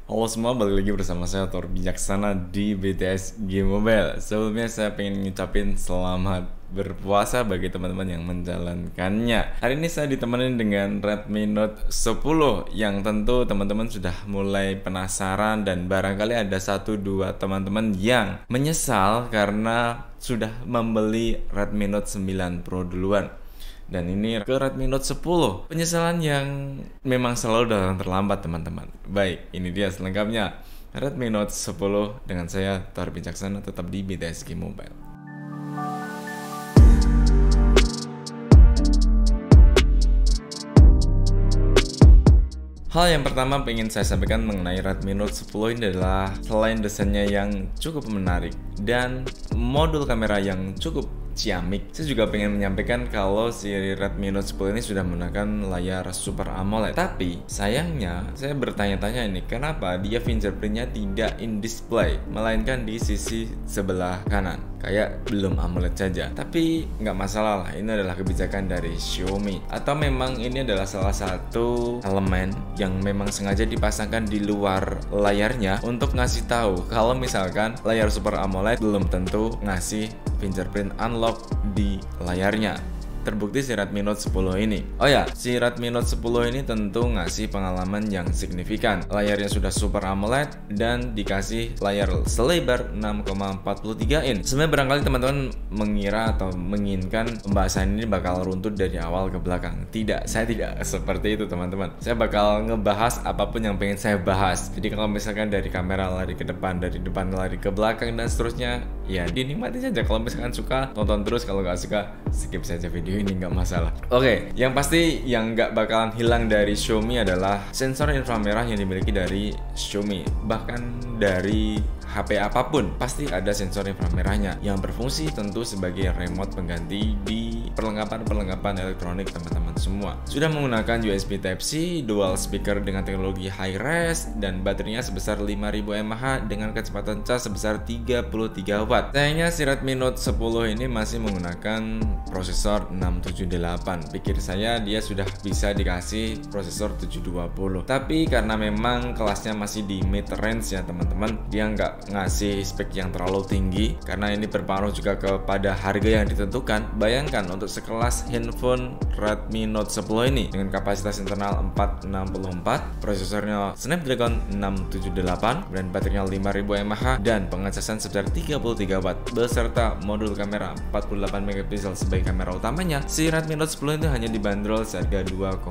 Halo semua, balik lagi bersama saya Thor Bijaksana di BTS Game Mobile. Sebelumnya saya pengen ngucapin selamat berpuasa bagi teman-teman yang menjalankannya. Hari ini saya ditemenin dengan Redmi Note 10 yang tentu teman-teman sudah mulai penasaran dan barangkali ada 1-2 teman-teman yang menyesal karena sudah membeli Redmi Note 9 Pro duluan. Dan ini ke Redmi Note 10. Penyesalan yang memang selalu datang terlambat, teman-teman. Baik, ini dia selengkapnya Redmi Note 10 dengan saya Thor Bijaksana, tetap di BTS Game Mobile. Hal yang pertama pengen saya sampaikan mengenai Redmi Note 10 ini adalah selain desainnya yang cukup menarik dan modul kamera yang cukup ciamik, saya juga pengen menyampaikan kalau si Redmi Note 10 ini sudah menggunakan layar Super AMOLED. Tapi sayangnya saya bertanya-tanya ini, kenapa dia fingerprintnya tidak in display, melainkan di sisi sebelah kanan, kayak belum AMOLED saja. Tapi nggak masalah lah, ini adalah kebijakan dari Xiaomi. Atau memang ini adalah salah satu elemen yang memang sengaja dipasangkan di luar layarnya untuk ngasih tahu kalau misalkan layar Super AMOLED belum tentu ngasih fingerprint unlock di layarnya. Terbukti si Redmi Note 10 ini. Oh ya, si Redmi Note 10 ini tentu ngasih pengalaman yang signifikan. Layarnya sudah Super AMOLED dan dikasih layar selebar 6,43 inch. Sebenarnya barangkali teman-teman mengira atau menginginkan pembahasan ini bakal runtut dari awal ke belakang. Tidak, saya tidak seperti itu, teman-teman. Saya bakal ngebahas apapun yang pengen saya bahas. Jadi kalau misalkan dari kamera lari ke depan, dari depan lari ke belakang dan seterusnya, ya dinikmati saja. Kalau misalkan suka, tonton terus. Kalau nggak suka, skip saja video ini, nggak masalah. Oke, yang pasti yang nggak bakalan hilang dari Xiaomi adalah sensor inframerah yang dimiliki dari Xiaomi. Bahkan dari HP apapun pasti ada sensor inframerahnya yang berfungsi tentu sebagai remote pengganti di perlengkapan elektronik teman-teman semua. Sudah menggunakan USB Type-C, dual speaker dengan teknologi high res, dan baterainya sebesar 5000 mAh dengan kecepatan cas sebesar 33 Watt. Sayangnya si Redmi Note 10 ini masih menggunakan prosesor 678. Pikir saya dia sudah bisa dikasih prosesor 720. Tapi karena memang kelasnya masih di mid range ya teman-teman, dia nggak ngasih spek yang terlalu tinggi karena ini berpengaruh juga kepada harga yang ditentukan. Bayangkan untuk sekelas handphone Redmi Note 10 ini dengan kapasitas internal 464, prosesornya Snapdragon 678 dan baterainya 5000 mAh dan pengecasan sebesar 33 Watt beserta modul kamera 48 megapiksel sebagai kamera utamanya, si Redmi Note 10 itu hanya dibanderol seharga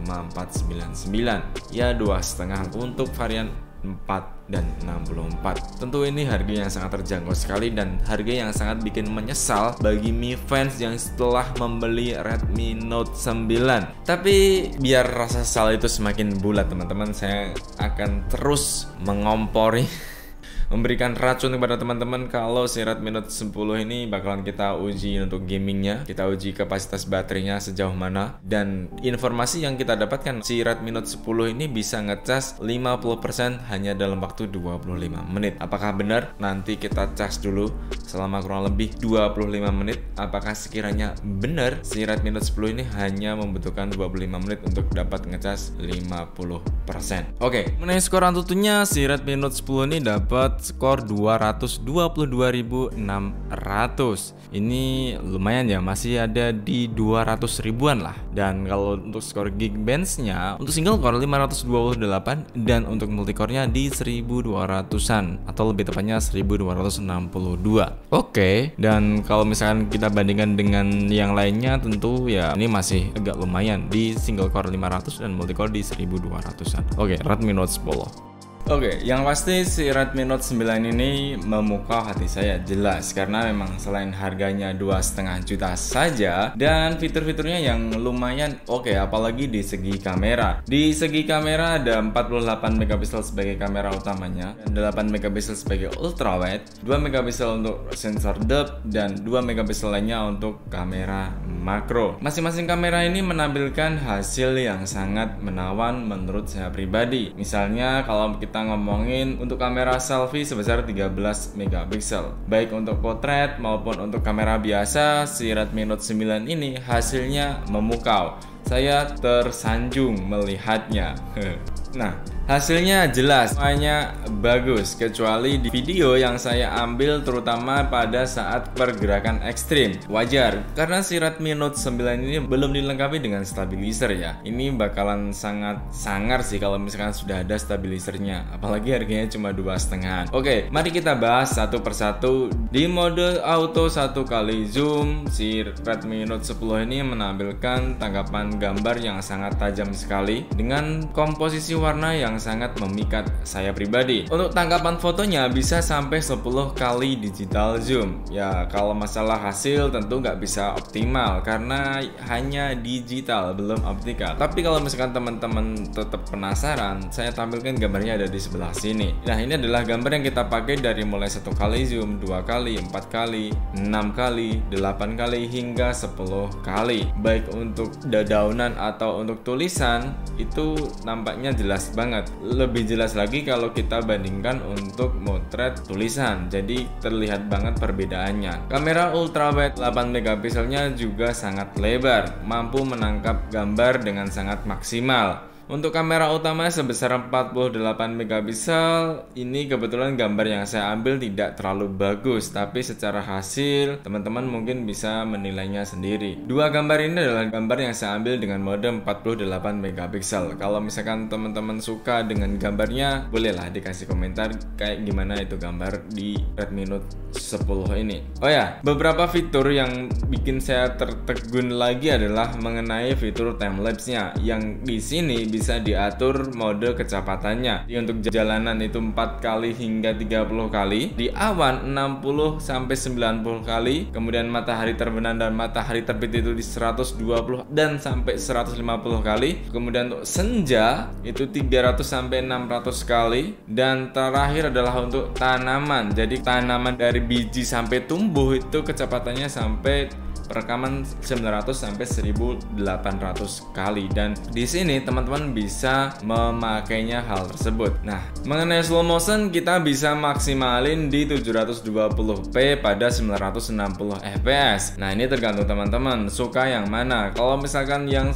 2,499, ya 2,5 untuk varian 4 dan 64. Tentu ini harga yang sangat terjangkau sekali dan harga yang sangat bikin menyesal bagi Mi fans yang setelah membeli Redmi Note 9. Tapi biar rasa sesal itu semakin bulat teman-teman, saya akan terus mengompori memberikan racun kepada teman-teman kalau si Redmi Note 10 ini bakalan kita uji untuk gamingnya, kita uji kapasitas baterainya sejauh mana, dan informasi yang kita dapatkan si Redmi Note 10 ini bisa ngecas 50% hanya dalam waktu 25 menit. Apakah benar? Nanti kita cas dulu selama kurang lebih 25 menit. Apakah sekiranya benar si Redmi Note 10 ini hanya membutuhkan 25 menit untuk dapat ngecas 50%. Oke, mengenai skor Antutunya, si Redmi Note 10 ini dapat skor 222.600. Ini lumayan ya, masih ada di 200 ribuan lah. Dan kalau untuk skor Geekbench-nya, untuk single core 528 dan untuk multicore-nya di 1200-an atau lebih tepatnya 1262. Oke, dan kalau misalkan kita bandingkan dengan yang lainnya, tentu ya ini masih agak lumayan di single core 500 dan multicore di 1200-an. Oke, Redmi Note 10. Oke, yang pasti si Redmi Note 9 ini memukau hati saya jelas karena memang selain harganya 2,5 juta saja dan fitur-fiturnya yang lumayan oke, apalagi di segi kamera. Di segi kamera ada 48 megapiksel sebagai kamera utamanya, 8 megapiksel sebagai ultrawide, 2 megapiksel untuk sensor depth dan 2 megapiksel lainnya untuk kamera makro. Masing-masing kamera ini menampilkan hasil yang sangat menawan menurut saya pribadi. Misalnya kalau kita ngomongin untuk kamera selfie sebesar 13 megapiksel, baik untuk potret maupun untuk kamera biasa, si Redmi Note 9 ini hasilnya memukau. Saya tersanjung melihatnya. Nah, Hasilnya jelas, semuanya bagus, kecuali di video yang saya ambil terutama pada saat pergerakan ekstrim. Wajar, karena si Redmi Note 9 ini belum dilengkapi dengan stabilizer ya. Ini bakalan sangat sangar sih kalau misalkan sudah ada stabilizernya, apalagi harganya cuma 2,5. Oke, mari kita bahas satu persatu. Di mode auto 1 kali zoom, si Redmi Note 10 ini menampilkan tangkapan gambar yang sangat tajam sekali dengan komposisi warna yang sangat memikat saya pribadi. Untuk tangkapan fotonya bisa sampai 10 kali digital zoom. Ya, kalau masalah hasil tentu nggak bisa optimal karena hanya digital, belum optikal. Tapi kalau misalkan teman-teman tetap penasaran, saya tampilkan gambarnya ada di sebelah sini. Nah, ini adalah gambar yang kita pakai dari mulai 1 kali zoom, 2 kali, 4 kali, 6 kali, 8 kali, hingga 10 kali. Baik untuk dedaunan atau untuk tulisan, itu nampaknya jelas banget. Lebih jelas lagi kalau kita bandingkan untuk motret tulisan, jadi terlihat banget perbedaannya. Kamera ultrawide 8 megapikselnya juga sangat lebar, mampu menangkap gambar dengan sangat maksimal. Untuk kamera utama sebesar 48 megapiksel, ini kebetulan gambar yang saya ambil tidak terlalu bagus, tapi secara hasil teman-teman mungkin bisa menilainya sendiri. Dua gambar ini adalah gambar yang saya ambil dengan mode 48 megapiksel. Kalau misalkan teman-teman suka dengan gambarnya, bolehlah dikasih komentar kayak gimana itu gambar di Redmi Note 10 ini. Oh ya, beberapa fitur yang bikin saya tertegun lagi adalah mengenai fitur timelapse-nya, yang di sini bisa diatur mode kecepatannya. Jadi untuk jalanan itu 4 kali hingga 30 kali, di awan 60 sampai 90 kali, kemudian matahari terbenam dan matahari terbit itu di 120 dan sampai 150 kali. Kemudian untuk senja itu 300 sampai 600 kali, dan terakhir adalah untuk tanaman. Jadi tanaman dari biji sampai tumbuh itu kecepatannya sampai rekaman 900 sampai 1800 kali, dan di sini teman-teman bisa memakainya hal tersebut. Nah, mengenai slow motion kita bisa maksimalin di 720p pada 960 fps. Nah, ini tergantung teman-teman suka yang mana. Kalau misalkan yang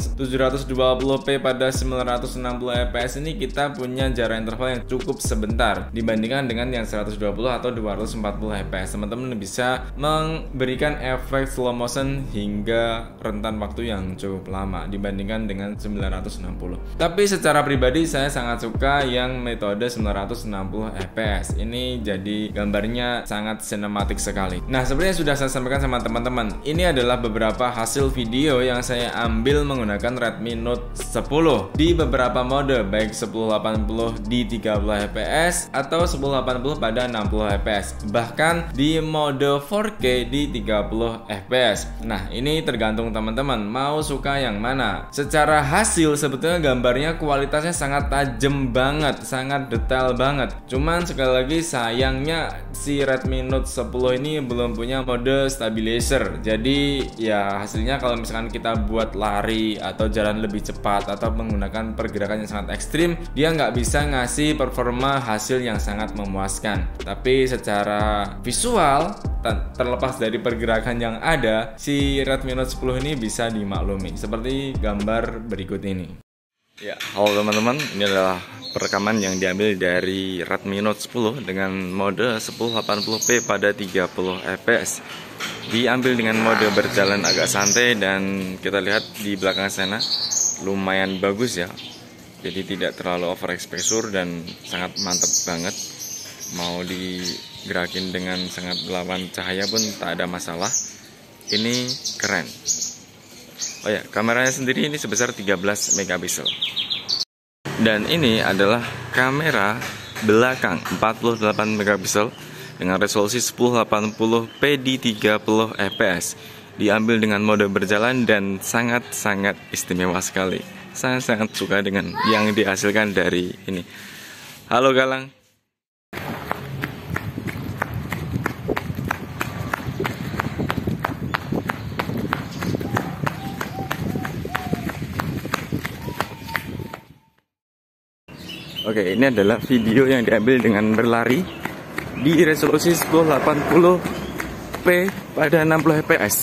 720p pada 960 fps ini kita punya jarak interval yang cukup sebentar dibandingkan dengan yang 120 atau 240 fps. Teman-teman bisa memberikan efek slow motion hingga rentan waktu yang cukup lama dibandingkan dengan 960. Tapi secara pribadi saya sangat suka yang metode 960 fps. Ini jadi gambarnya sangat sinematik sekali. Nah, seperti yang sudah saya sampaikan sama teman-teman, ini adalah beberapa hasil video yang saya ambil menggunakan Redmi Note 10 di beberapa mode, baik 1080 di 30 fps atau 1080 pada 60 fps, bahkan di mode 4K di 30 fps. Nah, ini tergantung teman-teman mau suka yang mana. Secara hasil sebetulnya gambarnya kualitasnya sangat tajam banget, sangat detail banget. Cuman sekali lagi sayangnya si Redmi Note 10 ini belum punya mode stabilizer. Jadi ya hasilnya kalau misalkan kita buat lari atau jalan lebih cepat atau menggunakan pergerakan yang sangat ekstrim, dia nggak bisa ngasih performa hasil yang sangat memuaskan. Tapi secara visual, terlepas dari pergerakan yang ada, si Redmi Note 10 ini bisa dimaklumi seperti gambar berikut ini. Ya, halo teman-teman, ini adalah perekaman yang diambil dari Redmi Note 10 dengan mode 1080p pada 30 fps. Diambil dengan mode berjalan agak santai, dan kita lihat di belakang sana lumayan bagus ya. Jadi tidak terlalu overexposure dan sangat mantap banget. Mau digerakin dengan sangat lawan cahaya pun tak ada masalah. Ini keren. Oh ya, kameranya sendiri ini sebesar 13 megapiksel. Dan ini adalah kamera belakang 48 megapiksel dengan resolusi 1080p di 30 fps. Diambil dengan mode berjalan dan sangat-sangat istimewa sekali. Saya sangat suka dengan yang dihasilkan dari ini. Halo Galang. Oke, ini adalah video yang diambil dengan berlari di resolusi 1080p pada 60 fps.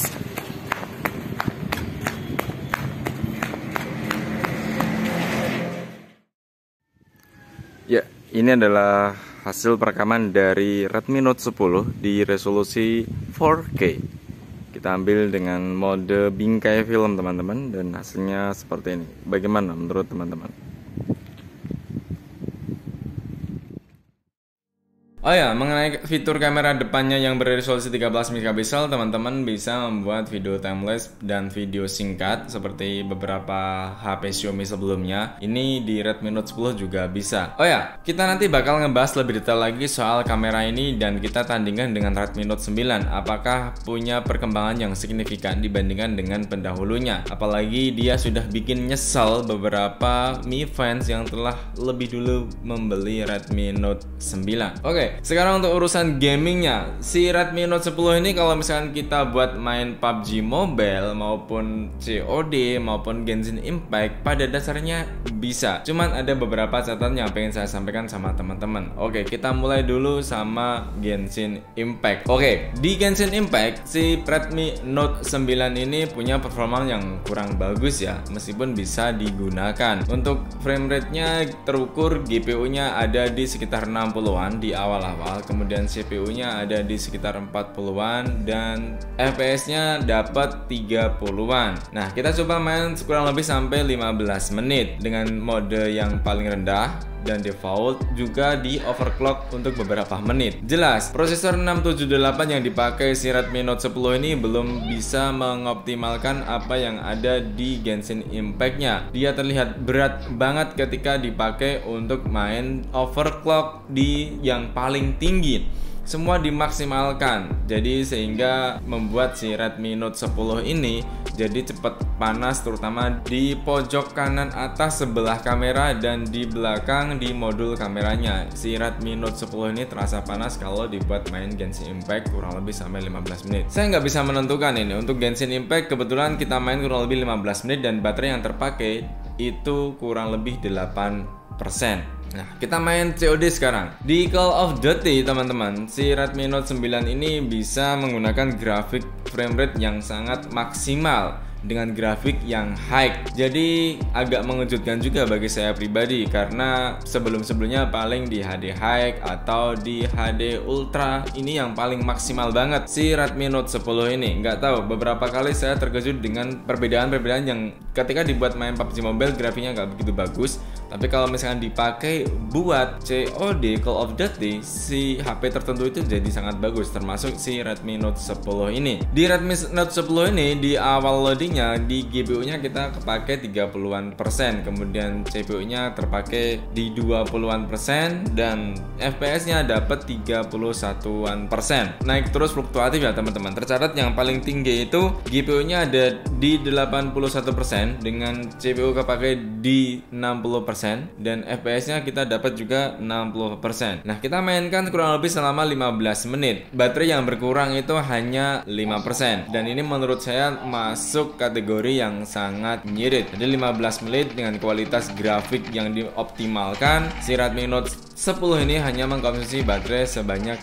Ini adalah hasil perekaman dari Redmi Note 10 di resolusi 4K. Kita ambil dengan mode bingkai film teman-teman, dan hasilnya seperti ini. Bagaimana menurut teman-teman? Oh ya, mengenai fitur kamera depannya yang beresolusi 13 megapiksel, teman-teman bisa membuat video timelapse dan video singkat seperti beberapa HP Xiaomi sebelumnya. Ini di Redmi Note 10 juga bisa. Oh ya, kita nanti bakal ngebahas lebih detail lagi soal kamera ini dan kita tandingkan dengan Redmi Note 9. Apakah punya perkembangan yang signifikan dibandingkan dengan pendahulunya? Apalagi dia sudah bikin nyesel beberapa Mi fans yang telah lebih dulu membeli Redmi Note 9. Oke. Sekarang untuk urusan gamingnya, si Redmi Note 10 ini kalau misalkan kita buat main PUBG Mobile maupun COD maupun Genshin Impact, pada dasarnya bisa. Cuman ada beberapa catatan yang pengen saya sampaikan sama teman-teman. Oke, kita mulai dulu sama Genshin Impact. Oke, di Genshin Impact si Redmi Note 9 ini punya performa yang kurang bagus ya, meskipun bisa digunakan. Untuk frame rate-nya terukur, GPU-nya ada di sekitar 60-an di awal, kemudian CPU-nya ada di sekitar 40-an dan FPS-nya dapat 30-an. Nah, kita coba main kurang lebih sampai 15 menit dengan mode yang paling rendah dan default, juga di overclock untuk beberapa menit. Jelas, prosesor 678 yang dipakai si Redmi Note 10 ini belum bisa mengoptimalkan apa yang ada di Genshin Impact-nya. Dia terlihat berat banget ketika dipakai untuk main overclock di yang paling tinggi. Semua dimaksimalkan, jadi sehingga membuat si Redmi Note 10 ini jadi cepat panas, terutama di pojok kanan atas sebelah kamera dan di belakang di modul kameranya. Si Redmi Note 10 ini terasa panas kalau dibuat main Genshin Impact kurang lebih sampai 15 menit. Saya nggak bisa menentukan ini. Untuk Genshin Impact kebetulan kita main kurang lebih 15 menit dan baterai yang terpakai itu kurang lebih 8%. Nah, kita main COD sekarang. Di Call of Duty, teman-teman, si Redmi Note 9 ini bisa menggunakan grafik frame rate yang sangat maksimal dengan grafik yang high. Jadi agak mengejutkan juga bagi saya pribadi, karena sebelum-sebelumnya paling di HD high atau di HD ultra, ini yang paling maksimal banget si Redmi Note 10 ini. Nggak tahu, beberapa kali saya terkejut dengan perbedaan-perbedaan yang ketika dibuat main PUBG Mobile grafiknya nggak begitu bagus, tapi kalau misalkan dipakai buat COD Call of Duty, si HP tertentu itu jadi sangat bagus, termasuk si Redmi Note 10 ini. Di Redmi Note 10 ini di awal loading di GPU-nya kita kepakai 30-an persen, kemudian CPU-nya terpakai di 20-an persen dan FPS-nya dapat 31-an persen. Naik terus fluktuatif ya teman-teman. Tercatat yang paling tinggi itu GPU-nya ada di 81 persen dengan CPU kepakai di 60 persen dan FPS-nya kita dapat juga 60 persen. Nah, kita mainkan kurang lebih selama 15 menit. Baterai yang berkurang itu hanya 5% dan ini menurut saya masuk kategori yang sangat nyirit. Jadi 15 menit dengan kualitas grafik yang dioptimalkan, si Redmi Note 10 ini hanya mengkonsumsi baterai sebanyak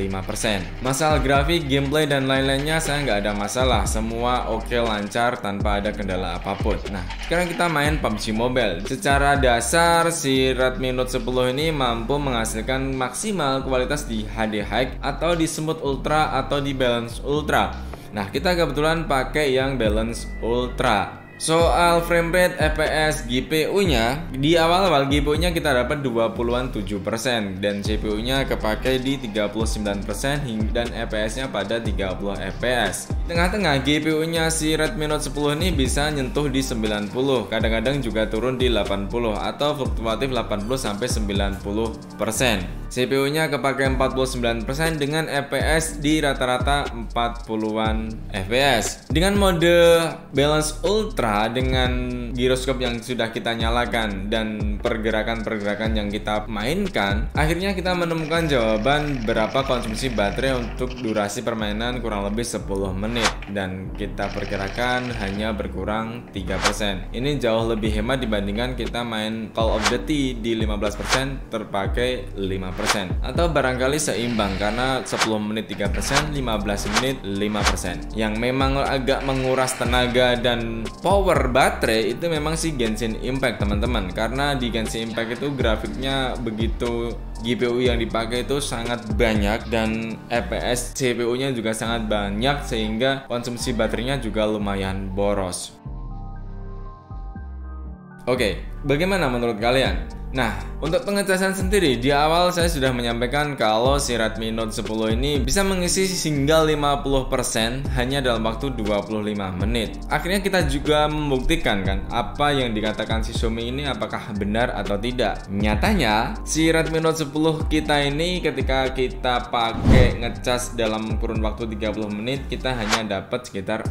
5%. Masalah grafik, gameplay dan lain-lainnya saya nggak ada masalah. Semua oke, lancar tanpa ada kendala apapun. Nah, sekarang kita main PUBG Mobile. Secara dasar si Redmi Note 10 ini mampu menghasilkan maksimal kualitas di HD High atau di Smooth Ultra atau di Balance Ultra. Nah, kita kebetulan pakai yang Balance Ultra. Soal frame rate, FPS, GPU-nya, di awal-awal GPU-nya kita dapat 20-an 7% dan CPU-nya kepakai di 39% dan FPS-nya pada 30 FPS. Tengah-tengah GPU-nya si Redmi Note 10 ini bisa nyentuh di 90, kadang-kadang juga turun di 80 atau fluktuatif 80 sampai 90%. CPU-nya kepakai 49% dengan FPS di rata-rata 40-an FPS. Dengan mode Balance Ultra dengan giroskop yang sudah kita nyalakan dan pergerakan-pergerakan yang kita mainkan, akhirnya kita menemukan jawaban berapa konsumsi baterai untuk durasi permainan kurang lebih 10 menit dan kita perkirakan hanya berkurang 3%. Ini jauh lebih hemat dibandingkan kita main Call of Duty di 15% terpakai 5%. Atau barangkali seimbang karena 10 menit 3%, 15 menit 5%. Yang memang agak menguras tenaga dan power power baterai itu memang si Genshin Impact teman-teman, karena di Genshin Impact itu grafiknya begitu, GPU yang dipakai itu sangat banyak dan FPS CPU-nya juga sangat banyak sehingga konsumsi baterainya juga lumayan boros. Oke, bagaimana menurut kalian? Nah, untuk pengecasan sendiri, di awal saya sudah menyampaikan kalau si Redmi Note 10 ini bisa mengisi hingga 50% hanya dalam waktu 25 menit. Akhirnya kita juga membuktikan kan, apa yang dikatakan si Xiaomi ini apakah benar atau tidak. Nyatanya, si Redmi Note 10 kita ini ketika kita pakai ngecas dalam kurun waktu 30 menit, kita hanya dapat sekitar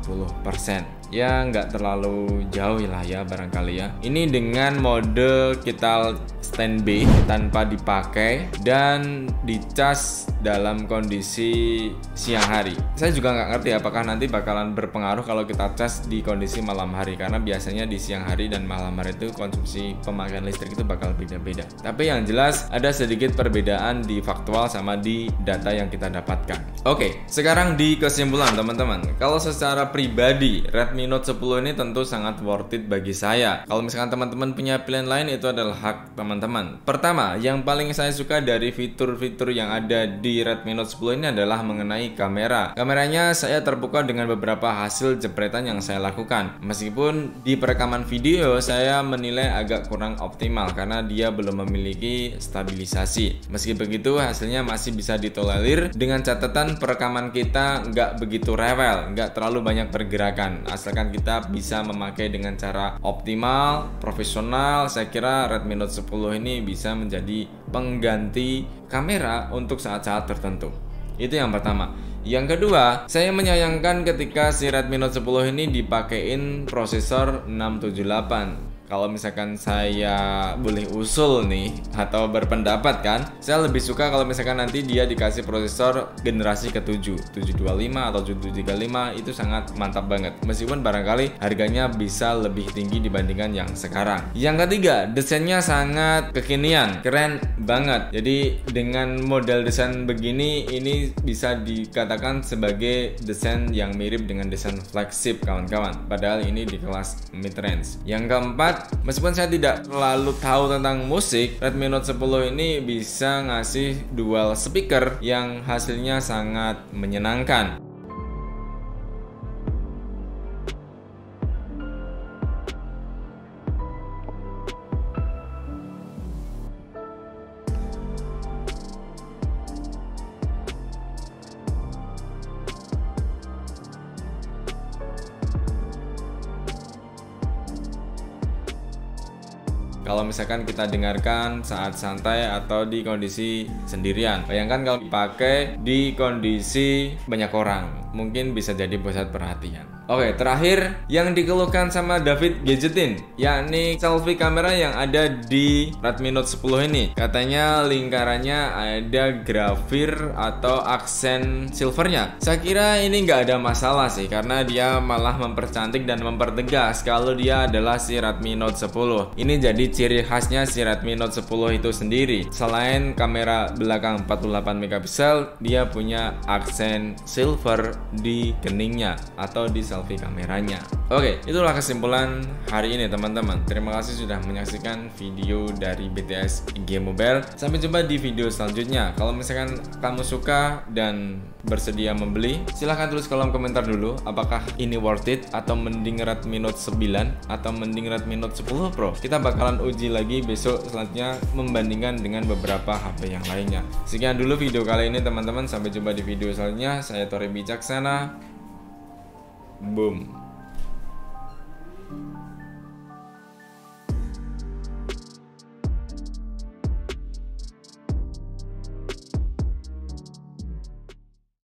40%. Ya nggak terlalu jauh lah ya barangkali ya. Ini dengan mode kita standby tanpa dipakai dan dicas dalam kondisi siang hari. Saya juga nggak ngerti apakah nanti bakalan berpengaruh kalau kita cas di kondisi malam hari, karena biasanya di siang hari dan malam hari itu konsumsi pemakaian listrik itu bakal beda-beda. Tapi yang jelas ada sedikit perbedaan di faktual sama di data yang kita dapatkan. Oke, sekarang di kesimpulan teman-teman. Kalau secara pribadi Redmi Note 10 ini tentu sangat worth it bagi saya. Kalau misalkan teman-teman punya pilihan lain, itu adalah hak teman-teman. Pertama, yang paling saya suka dari fitur-fitur yang ada di Redmi Note 10 ini adalah mengenai kamera. Kameranya saya terpukau dengan beberapa hasil jepretan yang saya lakukan. Meskipun di perekaman video saya menilai agak kurang optimal karena dia belum memiliki stabilisasi. Meski begitu, hasilnya masih bisa ditolerir dengan catatan perekaman kita nggak begitu rewel, nggak terlalu banyak pergerakan. Asalkan kita bisa memakai dengan cara optimal, profesional, saya kira Redmi Note 10 ini bisa menjadi pengganti kamera untuk saat-saat tertentu. Itu yang pertama. Yang kedua, saya menyayangkan ketika si Redmi Note 10 ini dipakein prosesor 678. Kalau misalkan saya boleh usul nih atau berpendapat kan, saya lebih suka kalau misalkan nanti dia dikasih prosesor generasi ke-7, 725 atau 735, itu sangat mantap banget. Meskipun barangkali harganya bisa lebih tinggi dibandingkan yang sekarang. Yang ketiga, desainnya sangat kekinian, keren banget. Jadi dengan model desain begini, ini bisa dikatakan sebagai desain yang mirip dengan desain flagship kawan-kawan. Padahal ini di kelas mid-range. Yang keempat, meskipun saya tidak terlalu tahu tentang musik, Redmi Note 10 ini bisa ngasih dual speaker yang hasilnya sangat menyenangkan. Kalau misalkan kita dengarkan saat santai atau di kondisi sendirian, bayangkan kalau dipakai di kondisi banyak orang, mungkin bisa jadi pusat perhatian. Oke, terakhir yang dikeluhkan sama David Gadgetin, yakni selfie kamera yang ada di Redmi Note 10 ini. Katanya lingkarannya ada grafir atau aksen silvernya. Saya kira ini nggak ada masalah sih, karena dia malah mempercantik dan mempertegas kalau dia adalah si Redmi Note 10. Ini jadi ciri khasnya si Redmi Note 10 itu sendiri. Selain kamera belakang 48 megapiksel, dia punya aksen silver di keningnya atau di selfie kameranya. Oke, itulah kesimpulan hari ini teman-teman. Terima kasih sudah menyaksikan video dari BTS IG Mobile. Sampai jumpa di video selanjutnya. Kalau misalkan kamu suka dan bersedia membeli, silahkan tulis kolom komentar dulu apakah ini worth it atau mending Redmi Note 9 atau mending Redmi Note 10 Pro. Kita bakalan uji lagi besok selanjutnya membandingkan dengan beberapa HP yang lainnya. Sekian dulu video kali ini teman-teman. Sampai jumpa di video selanjutnya. Saya Tori Bijaksana. Boom.